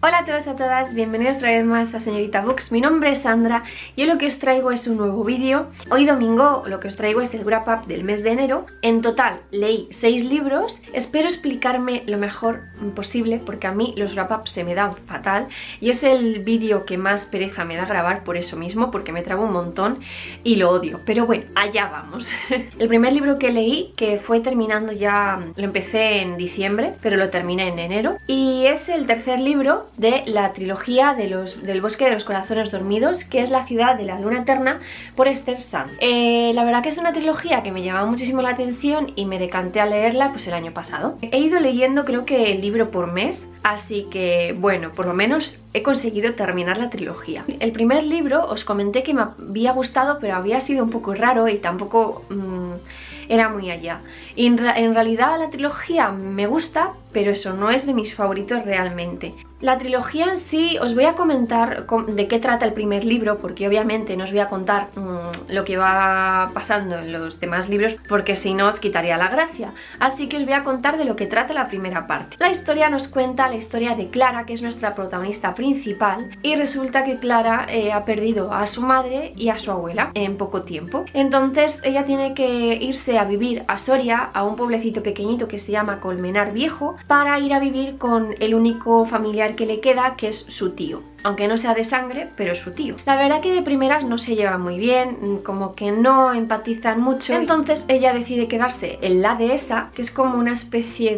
Hola a todos y a todas, bienvenidos otra vez más a Señorita Books. Mi nombre es Sandra y hoy lo que os traigo es un nuevo vídeo. Hoy domingo lo que os traigo es el wrap up del mes de enero. En total leí 6 libros, espero explicarme lo mejor posible porque a mí los wrap up se me dan fatal y es el vídeo que más pereza me da grabar por eso mismo, porque me trabo un montón y lo odio. Pero bueno, allá vamos. El primer libro que leí, que fue terminando ya, lo empecé en diciembre, pero lo terminé en enero, y es el tercer libro de la trilogía del Bosque de los Corazones Dormidos, que es La Ciudad de la Luna Eterna, por Esther Sanz. La verdad que es una trilogía que me llamaba muchísimo la atención y me decanté a leerla pues el año pasado. He ido leyendo creo que el libro por mes, así que bueno, por lo menos he conseguido terminar la trilogía. El primer libro os comenté que me había gustado, pero había sido un poco raro y tampoco era muy allá. Y en realidad la trilogía me gusta, pero eso no es de mis favoritos realmente. La trilogía en sí os voy a comentar de qué trata el primer libro, porque obviamente no os voy a contar lo que va pasando en los demás libros, porque si no os quitaría la gracia. Así que os voy a contar de lo que trata la primera parte. La historia nos cuenta la historia de Clara, que es nuestra protagonista principal, y resulta que Clara ha perdido a su madre y a su abuela en poco tiempo. Entonces ella tiene que irse a vivir a Soria, a un pueblecito pequeñito que se llama Colmenar Viejo, para ir a vivir con el único familiar que le queda, que es su tío, aunque no sea de sangre, pero es su tío. La verdad que de primeras no se llevan muy bien, como que no empatizan mucho, entonces ella decide quedarse en la dehesa, que es como una especie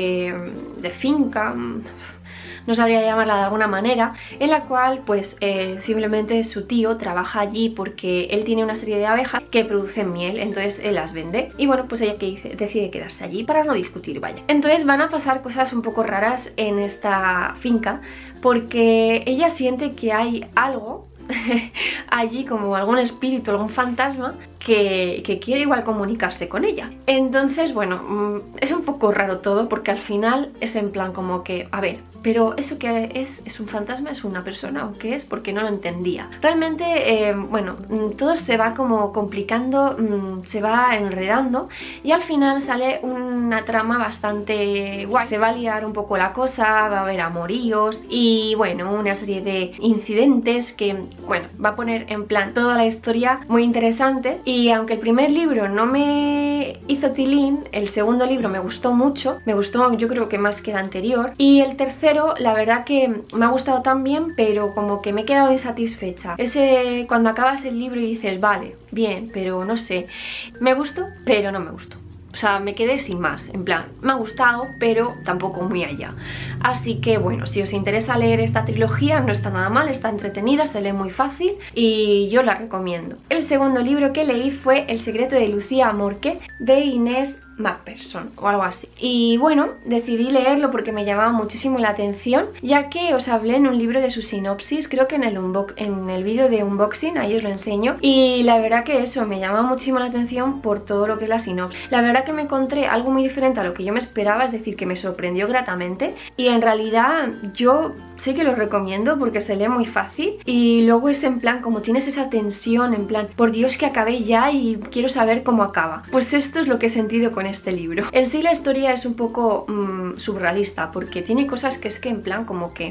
de finca, no sabría llamarla de alguna manera, en la cual pues simplemente su tío trabaja allí porque él tiene una serie de abejas que producen miel, entonces él las vende y bueno, pues ella decide quedarse allí para no discutir, vaya. Entonces van a pasar cosas un poco raras en esta finca porque ella siente que hay algo allí, como algún espíritu, algún fantasma que quiere igual comunicarse con ella. Entonces, bueno, es un poco raro todo porque al final es en plan como que, a ver, pero ¿eso qué es? ¿Es un fantasma? ¿Es una persona? ¿O qué es? Porque no lo entendía. Realmente, bueno, todo se va como complicando, se va enredando y al final sale una trama bastante guay. Se va a liar un poco la cosa, va a haber amoríos y bueno, una serie de incidentes que, bueno, va a poner en plan toda la historia muy interesante. Y aunque el primer libro no me hizo tilín, el segundo libro me gustó mucho, me gustó yo creo que más que el anterior, y el tercero la verdad que me ha gustado también, pero como que me he quedado insatisfecha. Ese cuando acabas el libro y dices, vale, bien, pero no sé, me gustó, pero no me gustó. O sea, me quedé sin más, en plan, me ha gustado, pero tampoco muy allá. Así que bueno, si os interesa leer esta trilogía, no está nada mal, está entretenida, se lee muy fácil y yo la recomiendo. El segundo libro que leí fue El secreto de Lucía Morque, de Inés Macpherson o algo así. Y bueno, decidí leerlo porque me llamaba muchísimo la atención, ya que os hablé en un libro de su sinopsis, creo que en el vídeo de unboxing, ahí os lo enseño, y la verdad que eso me llamaba muchísimo la atención por todo lo que es la sinopsis. La verdad que me encontré algo muy diferente a lo que yo me esperaba, es decir, que me sorprendió gratamente, y en realidad yo sí que lo recomiendo porque se lee muy fácil y luego es en plan, como tienes esa tensión, en plan, por Dios que acabe ya y quiero saber cómo acaba. Pues esto es lo que he sentido con este libro. En sí la historia es un poco surrealista porque tiene cosas que es que en plan como que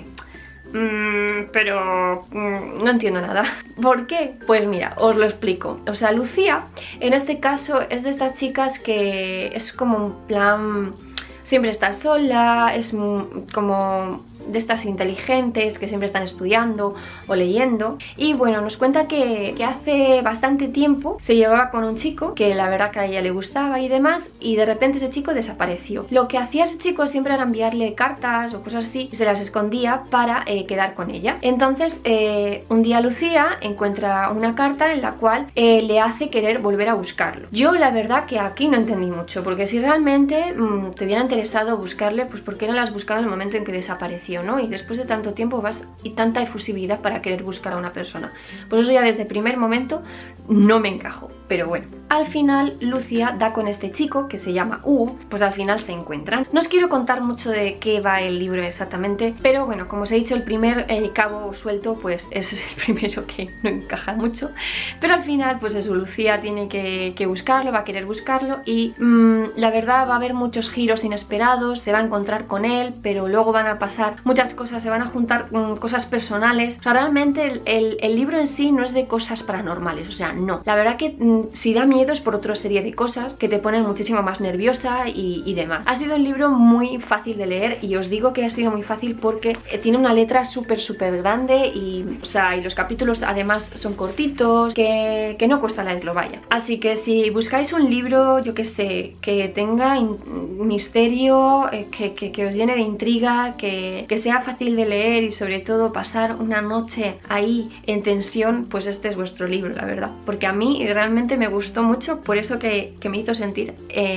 pero no entiendo nada. ¿Por qué? Pues mira, os lo explico. O sea, Lucía en este caso es de estas chicas que es como un plan, siempre está sola, es como de estas inteligentes que siempre están estudiando o leyendo. Y bueno, nos cuenta que hace bastante tiempo se llevaba con un chico que la verdad que a ella le gustaba y demás, y de repente ese chico desapareció. Lo que hacía ese chico siempre era enviarle cartas o cosas así y se las escondía para quedar con ella. Entonces un día Lucía encuentra una carta en la cual le hace querer volver a buscarlo. Yo la verdad que aquí no entendí mucho, porque si realmente te hubiera interesado buscarle, pues ¿por qué no la has buscado en el momento en que desapareció, ¿no? Y después de tanto tiempo vas y tanta efusividad para querer buscar a una persona. Pues eso ya desde el primer momento no me encajó. Pero bueno, al final Lucía da con este chico que se llama Hugo, pues al final se encuentran. No os quiero contar mucho de qué va el libro exactamente, pero bueno, como os he dicho, el primer cabo suelto, pues ese es el primero que no encaja mucho. Pero al final, pues eso, Lucía tiene que buscarlo, va a querer buscarlo y la verdad va a haber muchos giros inesperados, se va a encontrar con él, pero luego van a pasar muchas cosas, se van a juntar cosas personales. O sea, realmente el libro en sí no es de cosas paranormales, o sea, no. La verdad que si da miedo es por otra serie de cosas que te ponen muchísimo más nerviosa y demás. Ha sido un libro muy fácil de leer y os digo que ha sido muy fácil porque tiene una letra súper grande y, o sea, y los capítulos además son cortitos, que no cuesta leerlo, vaya. Así que si buscáis un libro, yo que sé, que tenga misterio, que os llene de intriga, que sea fácil de leer y sobre todo pasar una noche ahí en tensión, pues este es vuestro libro, la verdad. Porque a mí realmente me gustó mucho, por eso que me hizo sentir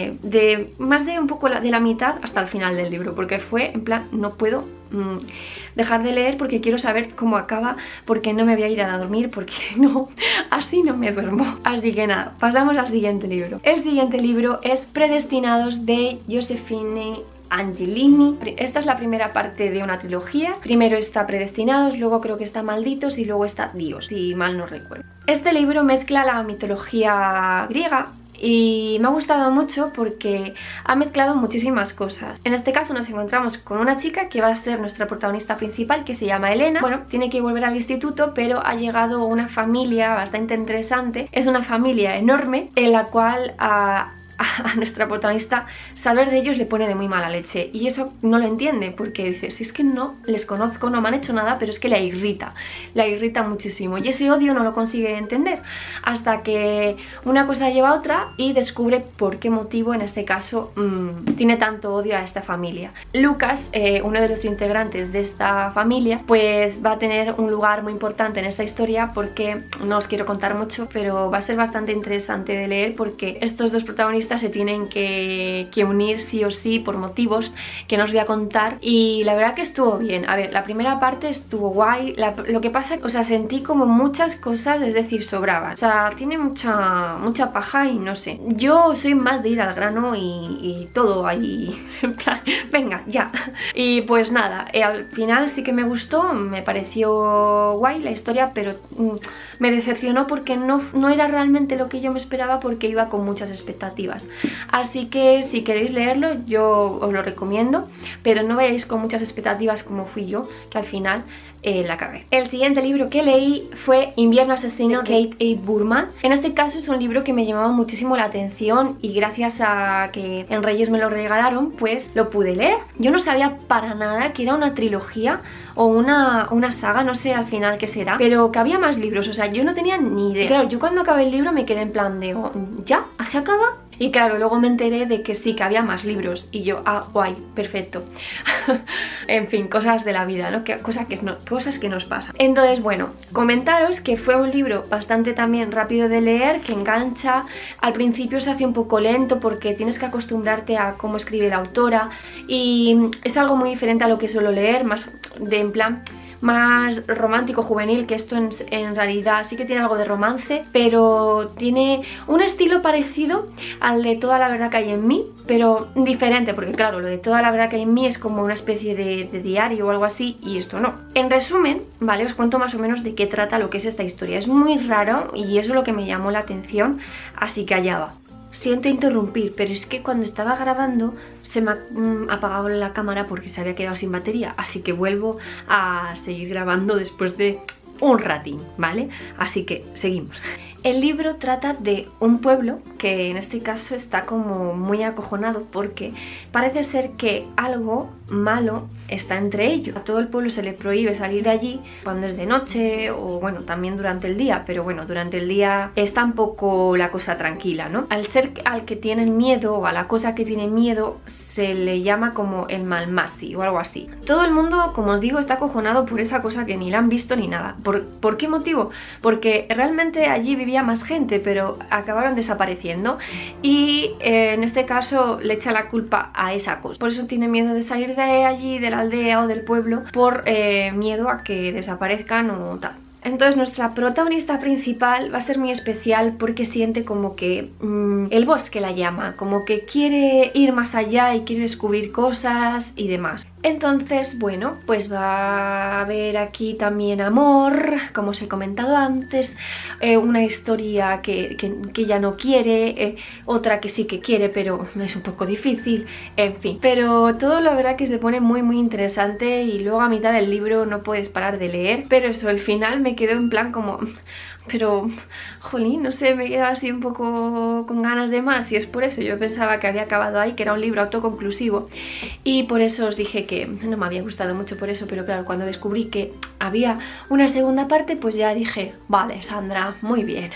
de más de un poco de la mitad hasta el final del libro, porque fue en plan, no puedo dejar de leer porque quiero saber cómo acaba, porque no me voy a ir a dormir, porque no, así no me duermo. Así que nada, pasamos al siguiente libro. El siguiente libro es Predestinados de Josephine Angelini. Esta es la primera parte de una trilogía. Primero está Predestinados, luego creo que está Malditos y luego está Dios, si mal no recuerdo. Este libro mezcla la mitología griega y me ha gustado mucho porque ha mezclado muchísimas cosas. En este caso nos encontramos con una chica que va a ser nuestra protagonista principal, que se llama Elena. Bueno, tiene que volver al instituto, pero ha llegado una familia bastante interesante. Es una familia enorme en la cual a nuestra protagonista saber de ellos le pone de muy mala leche y eso no lo entiende porque dice, si es que no les conozco, no me han hecho nada, pero es que la irrita muchísimo y ese odio no lo consigue entender hasta que una cosa lleva a otra y descubre por qué motivo en este caso tiene tanto odio a esta familia. Lucas, uno de los integrantes de esta familia, pues va a tener un lugar muy importante en esta historia porque no os quiero contar mucho, pero va a ser bastante interesante de leer porque estos dos protagonistas se tienen que unir sí o sí por motivos que no os voy a contar y la verdad que estuvo bien. A ver, la primera parte estuvo guay, lo que pasa, o sea, sentí como muchas cosas, es decir, sobraban. O sea, tiene mucha paja y no sé. Yo soy más de ir al grano y todo ahí, en plan, venga, ya. Y pues nada, al final sí que me gustó, me pareció guay la historia, pero me decepcionó porque no era realmente lo que yo me esperaba porque iba con muchas expectativas. Así que si queréis leerlo yo os lo recomiendo, pero no vayáis con muchas expectativas como fui yo, que al final la cagué. El siguiente libro que leí fue Invierno Asesino de Kate A. Burman. En este caso es un libro que me llamaba muchísimo la atención y gracias a que en Reyes me lo regalaron pues lo pude leer. Yo no sabía para nada que era una trilogía o una saga, no sé al final qué será, pero que había más libros, o sea, yo no tenía ni idea. Y claro, yo cuando acabé el libro me quedé en plan de, ¿ya? ¿Se acaba? Y claro, luego me enteré de que sí, que había más libros y yo, guay, perfecto. En fin, cosas de la vida, ¿no? Cosas que nos pasan. Entonces, bueno, comentaros que fue un libro bastante también rápido de leer, que engancha. Al principio se hace un poco lento porque tienes que acostumbrarte a cómo escribe la autora y es algo muy diferente a lo que suelo leer, más de en plan más romántico juvenil, que esto en realidad sí que tiene algo de romance, pero tiene un estilo parecido al de Toda la verdad que hay en mí, pero diferente, porque claro, lo de Toda la verdad que hay en mí es como una especie de diario o algo así, y esto no. En resumen, vale, os cuento más o menos de qué trata lo que es esta historia. Es muy raro y eso es lo que me llamó la atención, así que allá va. Siento interrumpir, pero es que cuando estaba grabando se me ha apagado la cámara porque se había quedado sin batería, así que vuelvo a seguir grabando después de un ratín, ¿vale? Así que seguimos. El libro trata de un pueblo que en este caso está como muy acojonado porque parece ser que algo malo está entre ellos. A todo el pueblo se le prohíbe salir de allí cuando es de noche o bueno, también durante el día, pero bueno, durante el día está un poco la cosa tranquila, ¿no? Al ser al que tienen miedo o a la cosa que tiene miedo se le llama como el Malmasi o algo así. Todo el mundo, como os digo, está acojonado por esa cosa que ni la han visto ni nada. ¿Por qué motivo? Porque realmente allí vivía más gente, pero acabaron desapareciendo y en este caso le echa la culpa a esa cosa. Por eso tiene miedo de salir de allí, de la aldea o del pueblo, por miedo a que desaparezcan o tal. Entonces nuestra protagonista principal va a ser muy especial porque siente como que el bosque la llama, como que quiere ir más allá y quiere descubrir cosas y demás. Entonces, bueno, pues va a haber aquí también amor, como os he comentado antes, una historia que ella no quiere, otra que sí que quiere, pero es un poco difícil, en fin. Pero todo la verdad que se pone muy interesante y luego a mitad del libro no puedes parar de leer, pero eso, el final me quedó en plan como... Pero, jolín, no sé, me he quedado así un poco con ganas de más y es por eso. Yo pensaba que había acabado ahí, que era un libro autoconclusivo y por eso os dije que no me había gustado mucho por eso, pero claro, cuando descubrí que había una segunda parte, pues ya dije, vale, Sandra, muy bien.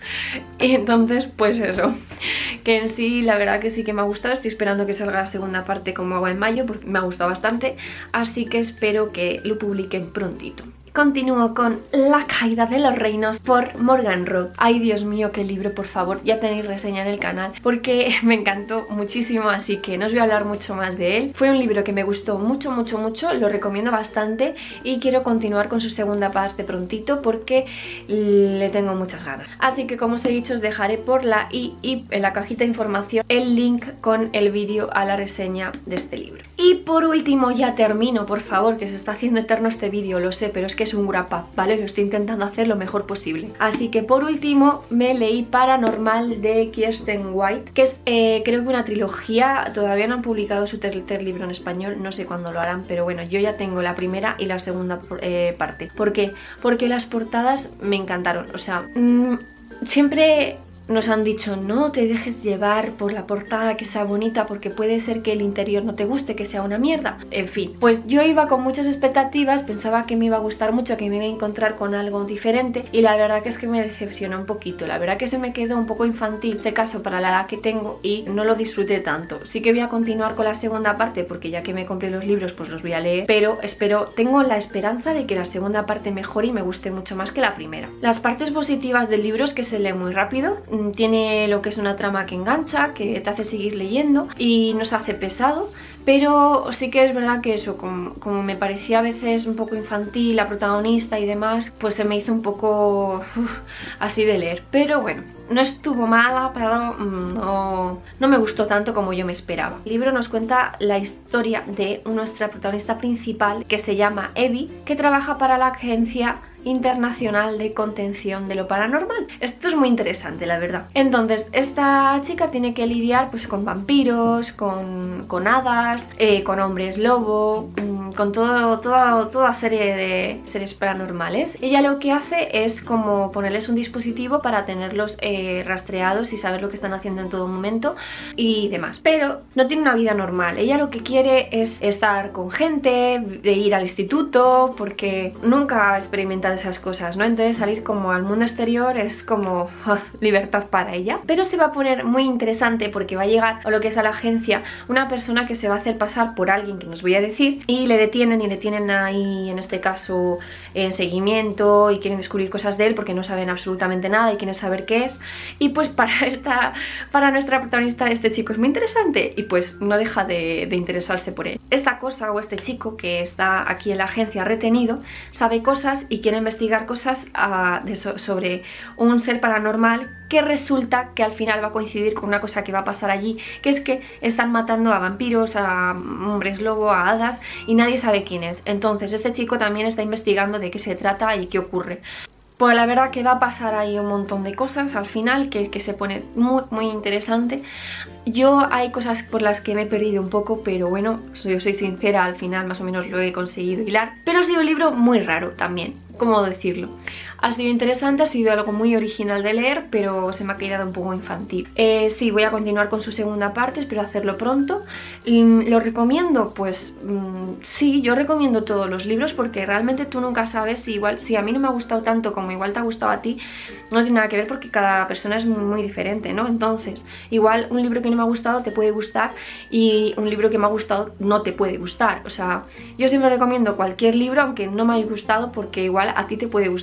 Y entonces, pues eso, que en sí, la verdad que sí que me ha gustado. Estoy esperando que salga la segunda parte como agua en mayo, porque me ha gustado bastante, así que espero que lo publiquen prontito. Continúo con La caída de los reinos por Morgan Roth. Ay, Dios mío, qué libro, por favor, ya tenéis reseña en el canal porque me encantó muchísimo, así que no os voy a hablar mucho más de él. Fue un libro que me gustó mucho, lo recomiendo bastante y quiero continuar con su segunda parte prontito porque le tengo muchas ganas. Así que, como os he dicho, os dejaré por en la cajita de información el link con el vídeo a la reseña de este libro. Y por último, ya termino, por favor, que se está haciendo eterno este vídeo, lo sé, pero es que es un wrap up, ¿vale? Lo estoy intentando hacer lo mejor posible. Así que por último me leí Paranormal de Kiersten White, que es creo que una trilogía. Todavía no han publicado su tercer libro en español, no sé cuándo lo harán, pero bueno, yo ya tengo la primera y la segunda parte. ¿Por qué? Porque las portadas me encantaron, o sea, siempre... Nos han dicho, no te dejes llevar por la portada, que sea bonita, porque puede ser que el interior no te guste, que sea una mierda. En fin, pues yo iba con muchas expectativas, pensaba que me iba a gustar mucho, que me iba a encontrar con algo diferente y la verdad que es que me decepcionó un poquito. La verdad que se me quedó un poco infantil este caso para la edad que tengo y no lo disfruté tanto. Sí que voy a continuar con la segunda parte porque ya que me compré los libros pues los voy a leer, pero tengo la esperanza de que la segunda parte mejore y me guste mucho más que la primera. Las partes positivas del libro es que se lee muy rápido. Tiene lo que es una trama que engancha, que te hace seguir leyendo y no se hace pesado, pero sí que es verdad que eso, como me parecía a veces un poco infantil la protagonista y demás, pues se me hizo un poco así de leer. Pero bueno, no estuvo mala, pero no me gustó tanto como yo me esperaba. El libro nos cuenta la historia de nuestra protagonista principal, que se llama Evie, que trabaja para la agencia internacional de contención de lo paranormal. Esto es muy interesante, la verdad. Entonces, esta chica tiene que lidiar pues con vampiros, con hadas, con hombres lobo, con toda serie de seres paranormales. Ella lo que hace es como ponerles un dispositivo para tenerlos rastreados y saber lo que están haciendo en todo momento y demás. Pero no tiene una vida normal. Ella lo que quiere es estar con gente, de ir al instituto, porque nunca ha experimentado esas cosas, ¿no? Entonces salir como al mundo exterior es como libertad para ella. Pero se va a poner muy interesante porque va a llegar a lo que es a la agencia una persona que se va a hacer pasar por alguien que nos voy a decir y le detienen ahí, en este caso, en seguimiento y quieren descubrir cosas de él porque no saben absolutamente nada y quieren saber qué es. Y pues para nuestra protagonista este chico es muy interesante y pues no deja de interesarse por él. Esta cosa o este chico que está aquí en la agencia retenido sabe cosas y quiere investigar cosas sobre un ser paranormal que resulta que al final va a coincidir con una cosa que va a pasar allí, que es que están matando a vampiros, a hombres lobo, a hadas y nadie sabe quién es. Entonces este chico también está investigando de qué se trata y qué ocurre. Pues la verdad que va a pasar ahí un montón de cosas al final que se pone muy interesante. Yo hay cosas por las que me he perdido un poco, pero bueno, yo soy sincera, al final más o menos lo he conseguido hilar. Pero ha sido un libro muy raro también, ¿cómo decirlo? Ha sido interesante, ha sido algo muy original de leer, pero se me ha quedado un poco infantil. Sí, voy a continuar con su segunda parte, espero hacerlo pronto. ¿Lo recomiendo? Pues sí, yo recomiendo todos los libros porque realmente tú nunca sabes si a mí no me ha gustado tanto como igual te ha gustado a ti, no tiene nada que ver porque cada persona es muy diferente, ¿no? Entonces, igual un libro que no me ha gustado te puede gustar y un libro que me ha gustado no te puede gustar. O sea, yo siempre recomiendo cualquier libro aunque no me haya gustado porque igual a ti te puede gustar.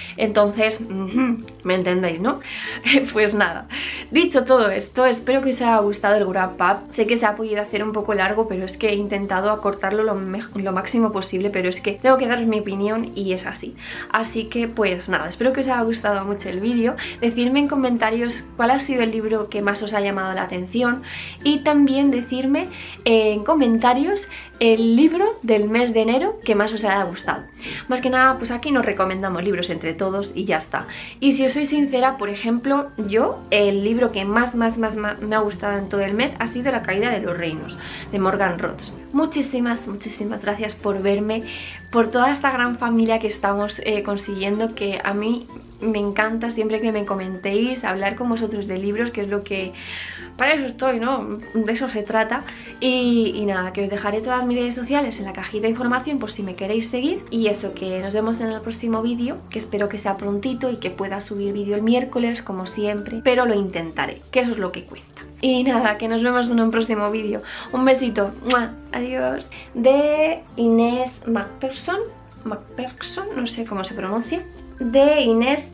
Entonces, ¿me entendéis, no? Pues nada, dicho todo esto, espero que os haya gustado el wrap up. Sé que se ha podido hacer un poco largo, pero es que he intentado acortarlo lo máximo posible, pero es que tengo que daros mi opinión y es así. Así que pues nada, espero que os haya gustado mucho el vídeo. Decidme en comentarios cuál ha sido el libro que más os ha llamado la atención y también decirme en comentarios el libro del mes de enero que más os haya gustado. Más que nada, pues aquí nos recomendamos libros entre todos y ya está. Y si os soy sincera, por ejemplo, yo el libro que más me ha gustado en todo el mes ha sido La caída de los reinos, de Morgan Rhodes. Muchísimas gracias por verme, por toda esta gran familia que estamos consiguiendo, que a mí me encanta siempre que me comentéis, hablar con vosotros de libros, que es lo que... para eso estoy, ¿no? De eso se trata. Y nada, que os dejaré todas mis redes sociales en la cajita de información por si me queréis seguir. Y eso, que nos vemos en el próximo vídeo, que espero que sea prontito y que pueda subir vídeo el miércoles, como siempre, pero lo intentaré, que eso es lo que cuenta. Y nada, que nos vemos en un próximo vídeo. Un besito. ¡Mua! Adiós. De Inés McPherson, no sé cómo se pronuncia. De Inés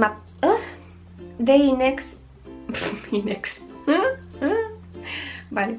de Inex. Vale.